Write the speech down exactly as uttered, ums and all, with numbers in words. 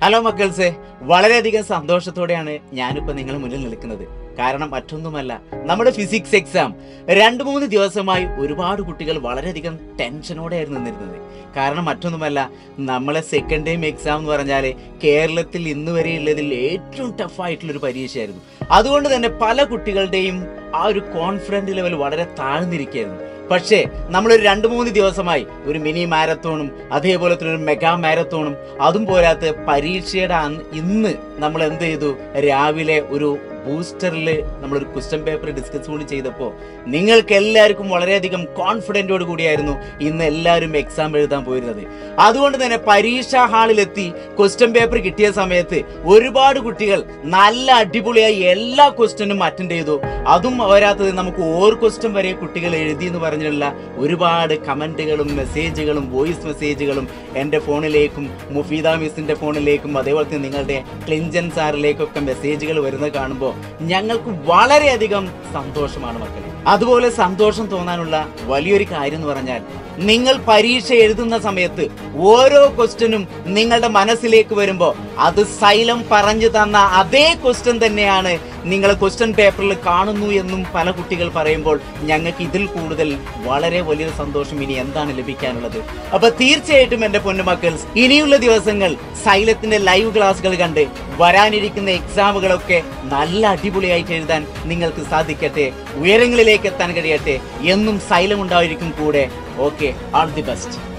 Hello മക്കൾസെ, വളരെയധികം സന്തോഷത്തോടെയാണ് ഞാനിപ്പോൾ നിങ്ങളുടെ മുന്നിൽ നിൽക്കുന്നത്. കാരണം മറ്റൊന്നുമല്ല, നമ്മുടെ ഫിസിക്സ് എക്സാം രണ്ട് മൂന്ന് ദിവസമായി ഒരുപാട് കുട്ടികൾ വളരെയധികം ടെൻഷനോടെയായിരുന്നു നിന്നിരുന്നത്. കാരണം മറ്റൊന്നുമല്ല, നമ്മളെ സെക്കൻഡ് ടൈം എക്സാം എന്ന് പറഞ്ഞാൽ കേരളത്തിൽ ഇന്ന് വരെയുള്ളതിൽ ഏറ്റവും ടഫായിട്ടുള്ളൊരു പരീക്ഷയായിരുന്നു. അതുകൊണ്ട് തന്നെ പല കുട്ടികളുടെയും ആ ഒരു കോൺഫിഡൻസ് ലെവൽ വളരെ താഴ്ന്നിരിക്കുകയായിരുന്നു. പക്ഷേ നമ്മളൊരു രണ്ട് മൂന്ന് ദിവസമായി ഒരു മിനി മാരത്തോണും അതേപോലെ തന്നെ ഒരു മെഗാ മാരത്തോണും അതും പോരാത്ത പരീക്ഷയുടെ ഇന്ന് നമ്മൾ എന്ത് ചെയ്തു, രാവിലെ ഒരു ബൂസ്റ്ററിൽ നമ്മളൊരു ക്വസ്റ്റ്യൻ പേപ്പർ ഡിസ്കസ് കൂടി ചെയ്തപ്പോൾ നിങ്ങൾക്ക് എല്ലാവർക്കും വളരെയധികം കോൺഫിഡൻറ്റോട് കൂടിയായിരുന്നു ഇന്ന് എല്ലാവരും എക്സാം എഴുതാൻ പോയിരുന്നത്. അതുകൊണ്ട് തന്നെ പരീക്ഷാ ഹാളിലെത്തി ക്വസ്റ്റ്യൻ പേപ്പർ കിട്ടിയ സമയത്ത് ഒരുപാട് കുട്ടികൾ നല്ല അടിപൊളിയായി എല്ലാ ക്വസ്റ്റ്യനും അറ്റൻഡ് ചെയ്തു. അതും വരാത്തത് നമുക്ക് ഓർ ക്വസ്റ്റ്യൻ വരെ കുട്ടികൾ എഴുതി എന്ന് പറഞ്ഞുള്ള ഒരുപാട് കമൻറ്റുകളും മെസ്സേജുകളും വോയിസ് മെസ്സേജുകളും എൻ്റെ ഫോണിലേക്കും മുഫീദ മിസ്സിൻ്റെ ഫോണിലേക്കും അതേപോലെ തന്നെ നിങ്ങളുടെ ക്ലിഞ്ചൻ സാറിലേക്കൊക്കെ മെസ്സേജുകൾ വരുന്നത് കാണുമ്പോൾ ഞങ്ങൾക്ക് വളരെയധികം സന്തോഷമാണ് മക്കളെ. അതുപോലെ സന്തോഷം തോന്നാനുള്ള വലിയൊരു കാര്യം എന്ന് പറഞ്ഞാൽ, നിങ്ങൾ പരീക്ഷ എഴുതുന്ന സമയത്ത് ഓരോ ക്വസ്റ്റ്യനും നിങ്ങളുടെ മനസ്സിലേക്ക് വരുമ്പോൾ അത് സൈലം പറഞ്ഞു തന്ന അതേ ക്വസ്റ്റ്യൻ തന്നെയാണ് നിങ്ങൾ ക്വസ്റ്റ്യൻ പേപ്പറിൽ കാണുന്നു എന്നും പല കുട്ടികൾ പറയുമ്പോൾ ഞങ്ങൾക്ക് ഇതിൽ കൂടുതൽ വളരെ വലിയൊരു സന്തോഷം ഇനി എന്താണ് ലഭിക്കാനുള്ളത്. അപ്പൊ തീർച്ചയായിട്ടും എൻ്റെ പൊന്നുമക്കൾ, ഇനിയുള്ള ദിവസങ്ങൾ സൈലത്തിന്റെ ലൈവ് ക്ലാസ്സുകൾ കണ്ട് വരാനിരിക്കുന്ന എക്സാമുകളൊക്കെ നല്ല അടിപൊളിയായിട്ട് എഴുതാൻ നിങ്ങൾക്ക് സാധിക്കട്ടെ. ഉയരങ്ങളിലേക്ക് എത്താൻ കഴിയട്ടെ. എന്നും സൈലം ഉണ്ടായിരിക്കും കൂടെ. Okay, all the best.